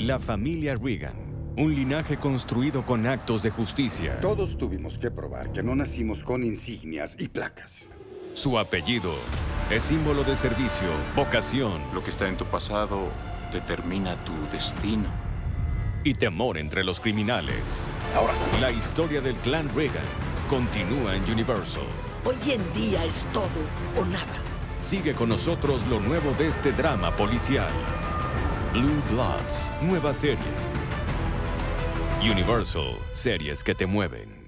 La familia Reagan, un linaje construido con actos de justicia. Todos tuvimos que probar que no nacimos con insignias y placas. Su apellido es símbolo de servicio, vocación Lo que está en tu pasado determina tu destino. y temor entre los criminales. Ahora, La historia del clan Reagan continúa en Universal. Hoy en día es todo o nada. Sigue con nosotros lo nuevo de este drama policial. Blue Bloods, nueva serie. Universal, series que te mueven.